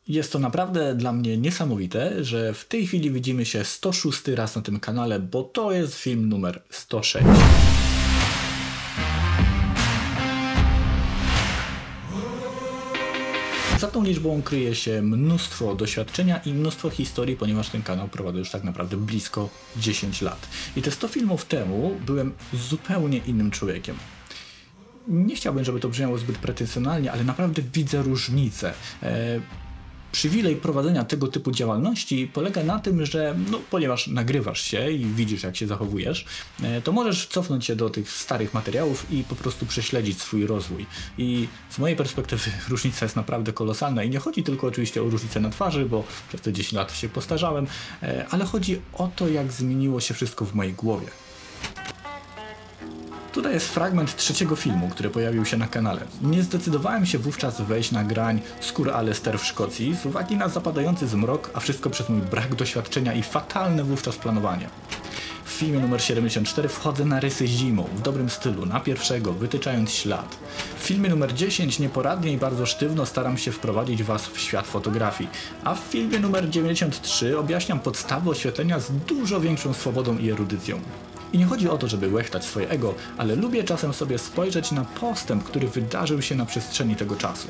Jest to naprawdę dla mnie niesamowite, że w tej chwili widzimy się 106 raz na tym kanale, bo to jest film numer 106. Za tą liczbą kryje się mnóstwo doświadczenia i mnóstwo historii, ponieważ ten kanał prowadzę już tak naprawdę blisko 10 lat. I te 100 filmów temu byłem zupełnie innym człowiekiem. Nie chciałbym, żeby to brzmiało zbyt pretensjonalnie, ale naprawdę widzę różnicę. Przywilej prowadzenia tego typu działalności polega na tym, że ponieważ nagrywasz się i widzisz, jak się zachowujesz, to możesz cofnąć się do tych starych materiałów i po prostu prześledzić swój rozwój. I z mojej perspektywy różnica jest naprawdę kolosalna i nie chodzi tylko oczywiście o różnicę na twarzy, bo przez te 10 lat się postarzałem, ale chodzi o to, jak zmieniło się wszystko w mojej głowie. Tutaj jest fragment trzeciego filmu, który pojawił się na kanale. Nie zdecydowałem się wówczas wejść na grań Skór Alester w Szkocji z uwagi na zapadający zmrok, a wszystko przez mój brak doświadczenia i fatalne wówczas planowanie. W filmie numer 74 wchodzę na rysy zimą, w dobrym stylu, na pierwszego, wytyczając ślad. W filmie numer 10 nieporadnie i bardzo sztywno staram się wprowadzić Was w świat fotografii, a w filmie numer 93 objaśniam podstawy oświetlenia z dużo większą swobodą i erudycją. I nie chodzi o to, żeby łechtać swoje ego, ale lubię czasem sobie spojrzeć na postęp, który wydarzył się na przestrzeni tego czasu.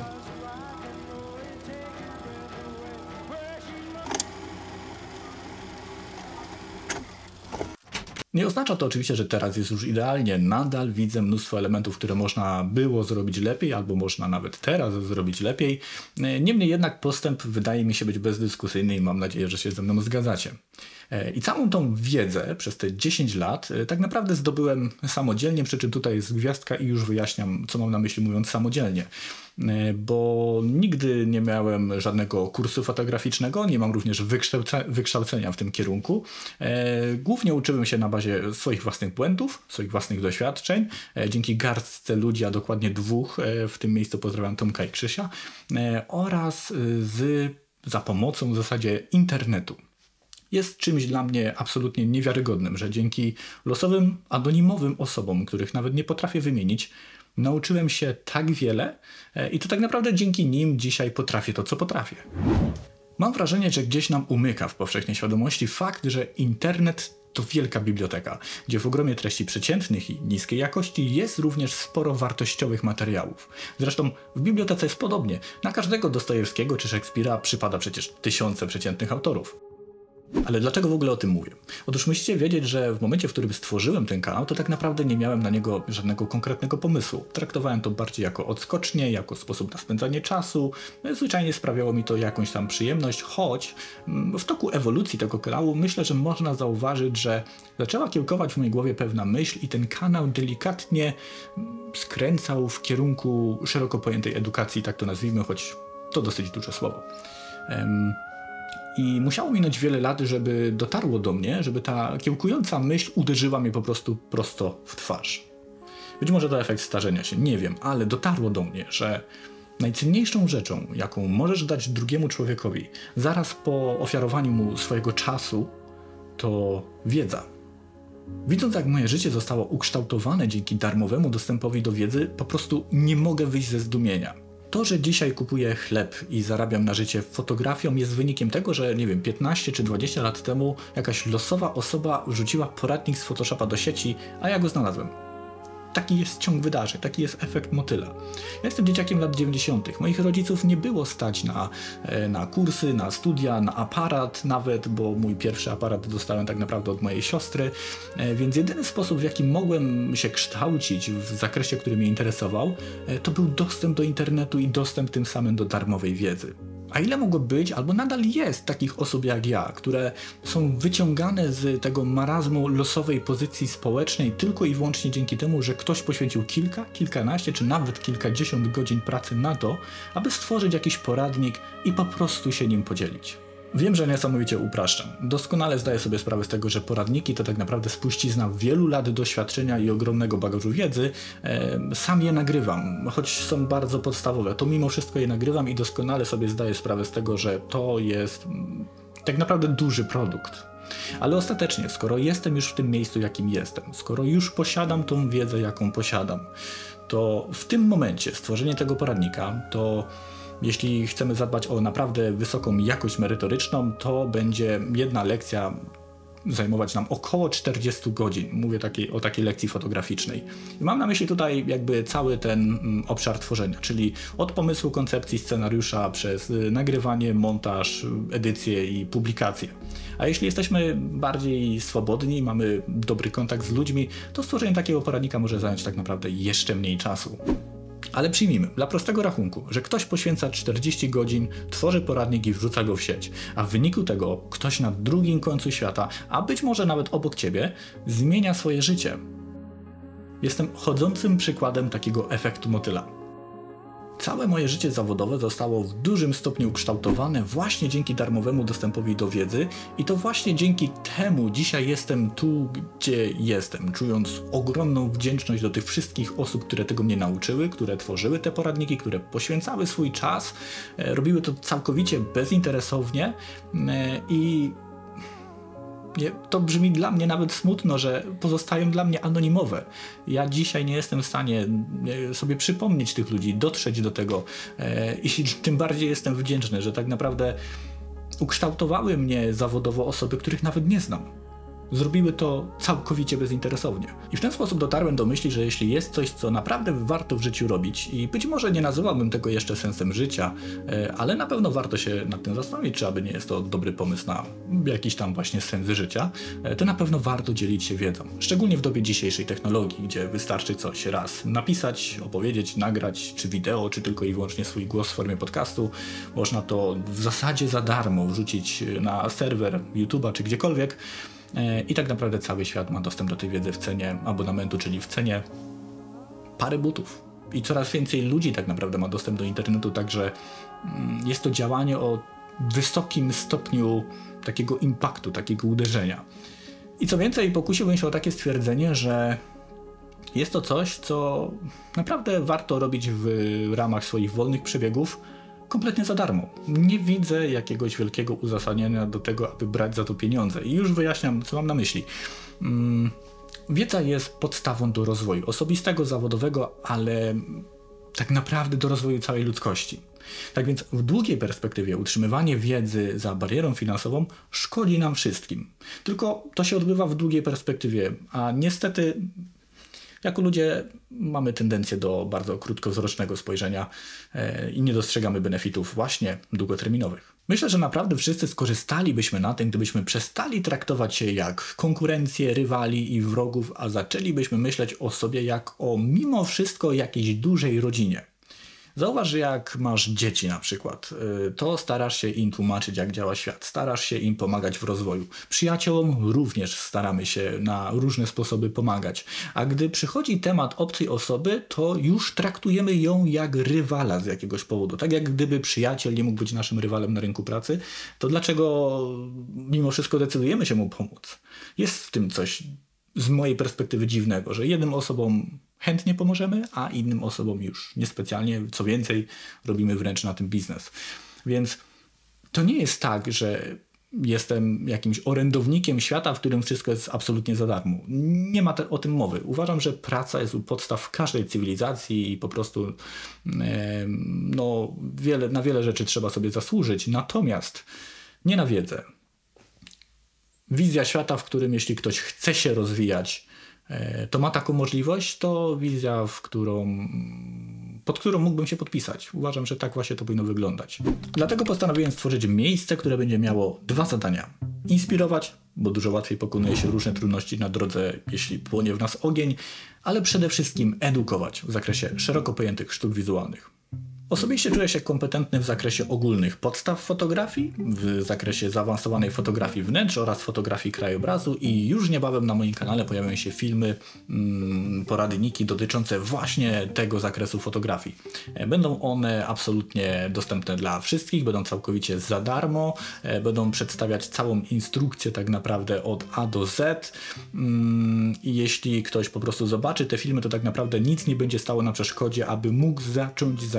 Nie oznacza to oczywiście, że teraz jest już idealnie. Nadal widzę mnóstwo elementów, które można było zrobić lepiej, albo można nawet teraz zrobić lepiej. Niemniej jednak postęp wydaje mi się być bezdyskusyjny i mam nadzieję, że się ze mną zgadzacie. I całą tą wiedzę przez te 10 lat tak naprawdę zdobyłem samodzielnie, przy czym tutaj jest gwiazdka i już wyjaśniam, co mam na myśli mówiąc samodzielnie. Bo nigdy nie miałem żadnego kursu fotograficznego, nie mam również wykształcenia w tym kierunku. Głównie uczyłem się na bazie swoich własnych błędów, swoich własnych doświadczeń, dzięki garstce ludzi, a dokładnie dwóch, w tym miejscu pozdrawiam Tomka i Krzysia, oraz za pomocą w zasadzie internetu. Jest czymś dla mnie absolutnie niewiarygodnym, że dzięki losowym, anonimowym osobom, których nawet nie potrafię wymienić, nauczyłem się tak wiele i to tak naprawdę dzięki nim dzisiaj potrafię to, co potrafię. Mam wrażenie, że gdzieś nam umyka w powszechnej świadomości fakt, że internet to wielka biblioteka, gdzie w ogromie treści przeciętnych i niskiej jakości jest również sporo wartościowych materiałów. Zresztą w bibliotece jest podobnie. Na każdego Dostojewskiego czy Szekspira przypada przecież tysiące przeciętnych autorów. Ale dlaczego w ogóle o tym mówię? Otóż musicie wiedzieć, że w momencie, w którym stworzyłem ten kanał, to tak naprawdę nie miałem na niego żadnego konkretnego pomysłu. Traktowałem to bardziej jako odskocznie, jako sposób na spędzanie czasu. Zwyczajnie sprawiało mi to jakąś tam przyjemność, choć w toku ewolucji tego kanału myślę, że można zauważyć, że zaczęła kiełkować w mojej głowie pewna myśl i ten kanał delikatnie skręcał w kierunku szeroko pojętej edukacji, tak to nazwijmy, choć to dosyć duże słowo. I musiało minąć wiele lat, żeby dotarło do mnie, żeby ta kiełkująca myśl uderzyła mnie po prostu prosto w twarz. Być może to efekt starzenia się, nie wiem, ale dotarło do mnie, że najcenniejszą rzeczą, jaką możesz dać drugiemu człowiekowi zaraz po ofiarowaniu mu swojego czasu, to wiedza. Widząc, jak moje życie zostało ukształtowane dzięki darmowemu dostępowi do wiedzy, po prostu nie mogę wyjść ze zdumienia. To, że dzisiaj kupuję chleb i zarabiam na życie fotografią, jest wynikiem tego, że nie wiem, 15 czy 20 lat temu jakaś losowa osoba wrzuciła poradnik z Photoshopa do sieci, a ja go znalazłem. Taki jest ciąg wydarzeń, taki jest efekt motyla. Ja jestem dzieciakiem lat 90. Moich rodziców nie było stać na kursy, na studia, na aparat nawet, bo mój pierwszy aparat dostałem tak naprawdę od mojej siostry, więc jedyny sposób, w jaki mogłem się kształcić w zakresie, który mnie interesował, to był dostęp do internetu i dostęp tym samym do darmowej wiedzy. A ile mogło być, albo nadal jest takich osób jak ja, które są wyciągane z tego marazmu losowej pozycji społecznej tylko i wyłącznie dzięki temu, że ktoś poświęcił kilkanaście czy nawet kilkadziesiąt godzin pracy na to, aby stworzyć jakiś poradnik i po prostu się nim podzielić. Wiem, że niesamowicie upraszczam. Doskonale zdaję sobie sprawę z tego, że poradniki to tak naprawdę spuścizna wielu lat doświadczenia i ogromnego bagażu wiedzy. Sam je nagrywam, choć są bardzo podstawowe, to mimo wszystko je nagrywam i doskonale sobie zdaję sprawę z tego, że to jest tak naprawdę duży produkt. Ale ostatecznie, skoro jestem już w tym miejscu, jakim jestem, skoro już posiadam tą wiedzę, jaką posiadam, to w tym momencie stworzenie tego poradnika to Jeśli chcemy zadbać o naprawdę wysoką jakość merytoryczną, to będzie jedna lekcja zajmować nam około 40 godzin. Mówię o takiej lekcji fotograficznej. I mam na myśli tutaj jakby cały ten obszar tworzenia, czyli od pomysłu, koncepcji, scenariusza, przez nagrywanie, montaż, edycję i publikację. A jeśli jesteśmy bardziej swobodni, mamy dobry kontakt z ludźmi, to stworzenie takiego poradnika może zająć tak naprawdę jeszcze mniej czasu. Ale przyjmijmy, dla prostego rachunku, że ktoś poświęca 40 godzin, tworzy poradnik i wrzuca go w sieć, a w wyniku tego ktoś na drugim końcu świata, a być może nawet obok ciebie, zmienia swoje życie. Jestem chodzącym przykładem takiego efektu motyla. Całe moje życie zawodowe zostało w dużym stopniu ukształtowane właśnie dzięki darmowemu dostępowi do wiedzy i to właśnie dzięki temu dzisiaj jestem tu, gdzie jestem, czując ogromną wdzięczność do tych wszystkich osób, które tego mnie nauczyły, które tworzyły te poradniki, które poświęcały swój czas, robiły to całkowicie bezinteresownie i to brzmi dla mnie nawet smutno, że pozostają dla mnie anonimowe. Ja dzisiaj nie jestem w stanie sobie przypomnieć tych ludzi, dotrzeć do tego i tym bardziej jestem wdzięczny, że tak naprawdę ukształtowały mnie zawodowo osoby, których nawet nie znam. Zrobiły to całkowicie bezinteresownie. I w ten sposób dotarłem do myśli, że jeśli jest coś, co naprawdę warto w życiu robić i być może nie nazywałbym tego jeszcze sensem życia, ale na pewno warto się nad tym zastanowić, czy aby nie jest to dobry pomysł na jakiś tam właśnie sens życia, to na pewno warto dzielić się wiedzą. Szczególnie w dobie dzisiejszej technologii, gdzie wystarczy coś raz napisać, opowiedzieć, nagrać, czy wideo, czy tylko i wyłącznie swój głos w formie podcastu. Można to w zasadzie za darmo wrzucić na serwer YouTube'a czy gdziekolwiek. I tak naprawdę cały świat ma dostęp do tej wiedzy w cenie abonamentu, czyli w cenie pary butów. I coraz więcej ludzi tak naprawdę ma dostęp do internetu, także jest to działanie o wysokim stopniu takiego impaktu, takiego uderzenia. I co więcej, pokusiłbym się o takie stwierdzenie, że jest to coś, co naprawdę warto robić w ramach swoich wolnych przebiegów, kompletnie za darmo. Nie widzę jakiegoś wielkiego uzasadnienia do tego, aby brać za to pieniądze. I już wyjaśniam, co mam na myśli. Wiedza jest podstawą do rozwoju osobistego, zawodowego, ale tak naprawdę do rozwoju całej ludzkości. Tak więc w długiej perspektywie utrzymywanie wiedzy za barierą finansową szkodzi nam wszystkim. Tylko to się odbywa w długiej perspektywie, a niestety jako ludzie mamy tendencję do bardzo krótkowzrocznego spojrzenia i nie dostrzegamy benefitów właśnie długoterminowych. Myślę, że naprawdę wszyscy skorzystalibyśmy na tym, gdybyśmy przestali traktować się jak konkurencję, rywali i wrogów, a zaczęlibyśmy myśleć o sobie jak o mimo wszystko jakiejś dużej rodzinie. Zauważ, że jak masz dzieci na przykład, to starasz się im tłumaczyć, jak działa świat, starasz się im pomagać w rozwoju. Przyjaciołom również staramy się na różne sposoby pomagać. A gdy przychodzi temat obcej osoby, to już traktujemy ją jak rywala z jakiegoś powodu. Tak jak gdyby przyjaciel nie mógł być naszym rywalem na rynku pracy, to dlaczego mimo wszystko decydujemy się mu pomóc? Jest w tym coś z mojej perspektywy dziwnego, że jednym osobom chętnie pomożemy, a innym osobom już niespecjalnie. Co więcej, robimy wręcz na tym biznes. Więc to nie jest tak, że jestem jakimś orędownikiem świata, w którym wszystko jest absolutnie za darmo. Nie ma o tym mowy. Uważam, że praca jest u podstaw każdej cywilizacji i po prostu na wiele rzeczy trzeba sobie zasłużyć. Natomiast nie na wiedzę. Wizja świata, w którym jeśli ktoś chce się rozwijać, to ma taką możliwość, to wizja, pod którą mógłbym się podpisać. Uważam, że tak właśnie to powinno wyglądać. Dlatego postanowiłem stworzyć miejsce, które będzie miało dwa zadania. Inspirować, bo dużo łatwiej pokonuje się różne trudności na drodze, jeśli płonie w nas ogień, ale przede wszystkim edukować w zakresie szeroko pojętych sztuk wizualnych. Osobiście czuję się kompetentny w zakresie ogólnych podstaw fotografii, w zakresie zaawansowanej fotografii wnętrz oraz fotografii krajobrazu i już niebawem na moim kanale pojawią się filmy, poradniki dotyczące właśnie tego zakresu fotografii. Będą one absolutnie dostępne dla wszystkich, będą całkowicie za darmo, będą przedstawiać całą instrukcję tak naprawdę od A do Z i jeśli ktoś po prostu zobaczy te filmy, to tak naprawdę nic nie będzie stało na przeszkodzie, aby mógł zacząć zarabiać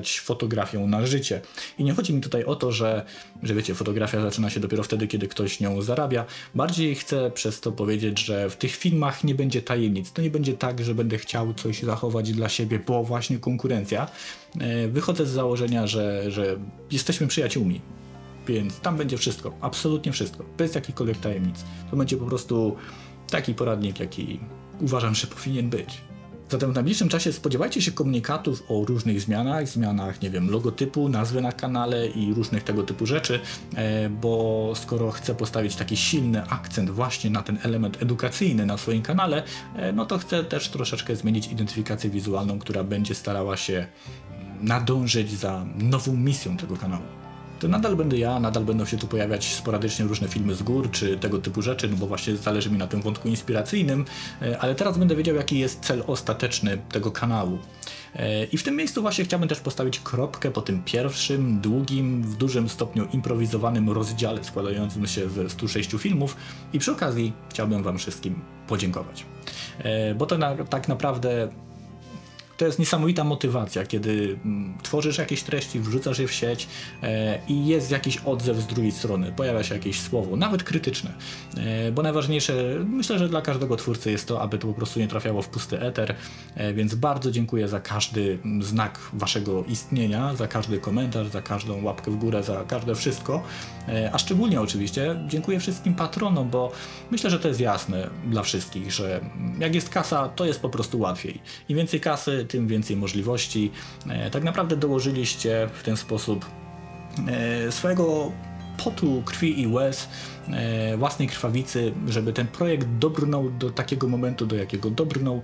zarabiać fotografią na życie. I nie chodzi mi tutaj o to, że wiecie, fotografia zaczyna się dopiero wtedy, kiedy ktoś nią zarabia. Bardziej chcę przez to powiedzieć, że w tych filmach nie będzie tajemnic. To nie będzie tak, że będę chciał coś zachować dla siebie, bo właśnie konkurencja. Wychodzę z założenia, że jesteśmy przyjaciółmi. Więc tam będzie wszystko, absolutnie wszystko, bez jakichkolwiek tajemnic. To będzie po prostu taki poradnik, jaki uważam, że powinien być. Zatem w najbliższym czasie spodziewajcie się komunikatów o różnych zmianach, nie wiem, logotypu, nazwy na kanale i różnych tego typu rzeczy, bo skoro chcę postawić taki silny akcent właśnie na ten element edukacyjny na swoim kanale, no to chcę też troszeczkę zmienić identyfikację wizualną, która będzie starała się nadążyć za nową misją tego kanału. To nadal będę ja, nadal będą się tu pojawiać sporadycznie różne filmy z gór, czy tego typu rzeczy, no bo właśnie zależy mi na tym wątku inspiracyjnym, ale teraz będę wiedział, jaki jest cel ostateczny tego kanału. I w tym miejscu właśnie chciałbym też postawić kropkę po tym pierwszym, długim, w dużym stopniu improwizowanym rozdziale składającym się ze 106 filmów i przy okazji chciałbym wam wszystkim podziękować. Bo to tak naprawdę to jest niesamowita motywacja, kiedy tworzysz jakieś treści, wrzucasz je w sieć i jest jakiś odzew z drugiej strony, pojawia się jakieś słowo, nawet krytyczne, bo najważniejsze, myślę, że dla każdego twórcy jest to, aby to po prostu nie trafiało w pusty eter, więc bardzo dziękuję za każdy znak waszego istnienia, za każdy komentarz, za każdą łapkę w górę, za każde wszystko, a szczególnie oczywiście dziękuję wszystkim patronom, bo myślę, że to jest jasne dla wszystkich, że jak jest kasa, to jest po prostu łatwiej. Im więcej kasy, tym więcej możliwości. Tak naprawdę dołożyliście w ten sposób swojego potu, krwi i łez, własnej krwawicy, żeby ten projekt dobrnął do takiego momentu, do jakiego dobrnął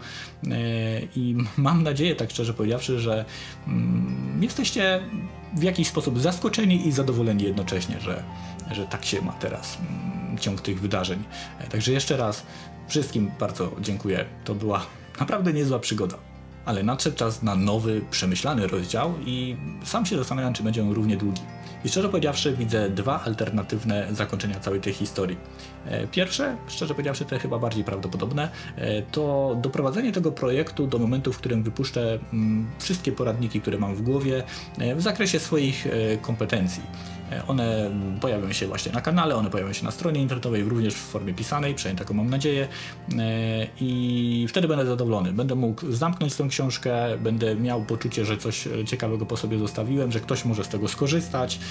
i mam nadzieję, tak szczerze powiedziawszy, że jesteście w jakiś sposób zaskoczeni i zadowoleni jednocześnie, że tak się ma teraz ciąg tych wydarzeń. Także jeszcze raz wszystkim bardzo dziękuję. To była naprawdę niezła przygoda. Ale nadszedł czas na nowy, przemyślany rozdział i sam się zastanawiam, czy będzie on równie długi. I szczerze powiedziawszy, widzę dwa alternatywne zakończenia całej tej historii. Pierwsze, szczerze powiedziawszy, to chyba bardziej prawdopodobne, to doprowadzenie tego projektu do momentu, w którym wypuszczę wszystkie poradniki, które mam w głowie w zakresie swoich kompetencji. One pojawią się właśnie na kanale, one pojawią się na stronie internetowej, również w formie pisanej, przynajmniej taką mam nadzieję, i wtedy będę zadowolony. Będę mógł zamknąć tę książkę, będę miał poczucie, że coś ciekawego po sobie zostawiłem, że ktoś może z tego skorzystać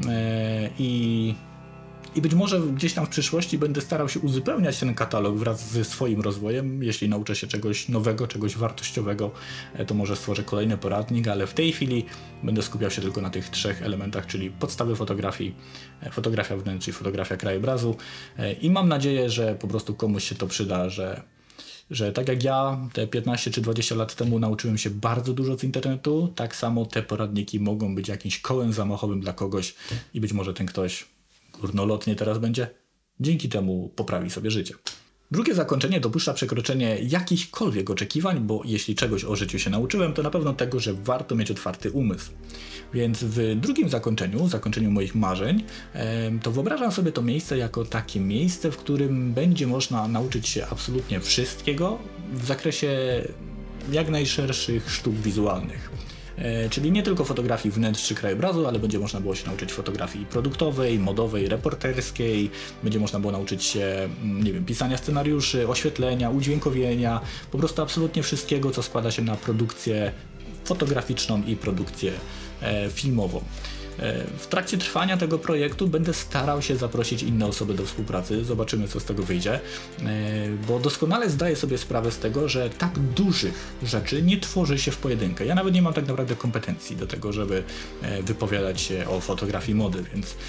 i być może gdzieś tam w przyszłości będę starał się uzupełniać ten katalog wraz ze swoim rozwojem. Jeśli nauczę się czegoś nowego, czegoś wartościowego, to może stworzę kolejny poradnik, ale w tej chwili będę skupiał się tylko na tych trzech elementach, czyli podstawy fotografii, fotografia wnętrz i fotografia krajobrazu. I mam nadzieję, że po prostu komuś się to przyda, że tak jak ja te 15 czy 20 lat temu nauczyłem się bardzo dużo z internetu, tak samo te poradniki mogą być jakimś kołem zamachowym dla kogoś i być może ten ktoś górnolotnie teraz będzie, dzięki temu poprawi sobie życie. Drugie zakończenie dopuszcza przekroczenie jakichkolwiek oczekiwań, bo jeśli czegoś o życiu się nauczyłem, to na pewno tego, że warto mieć otwarty umysł. Więc w drugim zakończeniu moich marzeń, to wyobrażam sobie to miejsce jako takie miejsce, w którym będzie można nauczyć się absolutnie wszystkiego w zakresie jak najszerszych sztuk wizualnych. Czyli nie tylko fotografii wnętrz czy krajobrazu, ale będzie można było się nauczyć fotografii produktowej, modowej, reporterskiej, będzie można było nauczyć się, nie wiem, pisania scenariuszy, oświetlenia, udźwiękowienia, po prostu absolutnie wszystkiego, co składa się na produkcję fotograficzną i produkcję filmową. W trakcie trwania tego projektu będę starał się zaprosić inne osoby do współpracy, zobaczymy, co z tego wyjdzie, bo doskonale zdaję sobie sprawę z tego, że tak dużych rzeczy nie tworzy się w pojedynkę. Ja nawet nie mam tak naprawdę kompetencji do tego, żeby wypowiadać się o fotografii mody,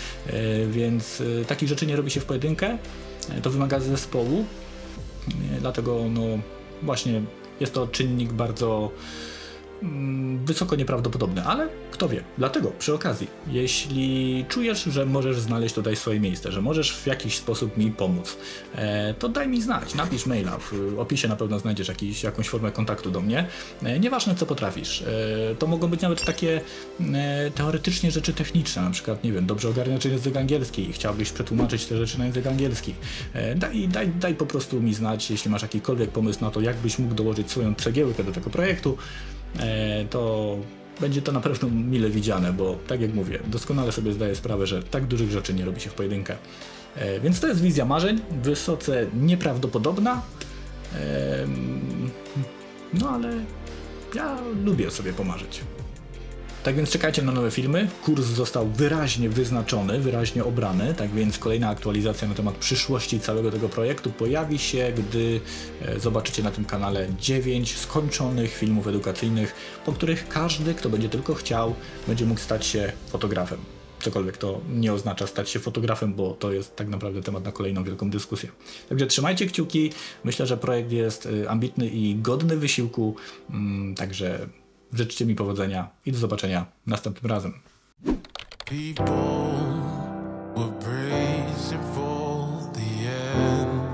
więc takich rzeczy nie robi się w pojedynkę, to wymaga zespołu, dlatego no właśnie jest to czynnik bardzo wysoko nieprawdopodobne, ale kto wie. Dlatego przy okazji, jeśli czujesz, że możesz znaleźć tutaj swoje miejsce, że możesz w jakiś sposób mi pomóc, to daj mi znać, napisz maila, w opisie na pewno znajdziesz jakąś formę kontaktu do mnie. Nieważne, co potrafisz. To mogą być nawet takie teoretycznie rzeczy techniczne, na przykład, nie wiem, dobrze ogarniasz język angielski i chciałbyś przetłumaczyć te rzeczy na język angielski. Daj po prostu mi znać, jeśli masz jakikolwiek pomysł na to, jak byś mógł dołożyć swoją cegiełkę do tego projektu, to będzie to na pewno mile widziane, bo tak jak mówię, doskonale sobie zdaję sprawę, że tak dużych rzeczy nie robi się w pojedynkę. Więc to jest wizja marzeń, wysoce nieprawdopodobna, no ale ja lubię sobie pomarzyć. Tak więc czekajcie na nowe filmy, kurs został wyraźnie wyznaczony, wyraźnie obrany, tak więc kolejna aktualizacja na temat przyszłości całego tego projektu pojawi się, gdy zobaczycie na tym kanale 9 skończonych filmów edukacyjnych, po których każdy, kto będzie tylko chciał, będzie mógł stać się fotografem. Cokolwiek to nie oznacza stać się fotografem, bo to jest tak naprawdę temat na kolejną wielką dyskusję. Także trzymajcie kciuki, myślę, że projekt jest ambitny i godny wysiłku, także życzcie mi powodzenia i do zobaczenia następnym razem. People were bracing for the end.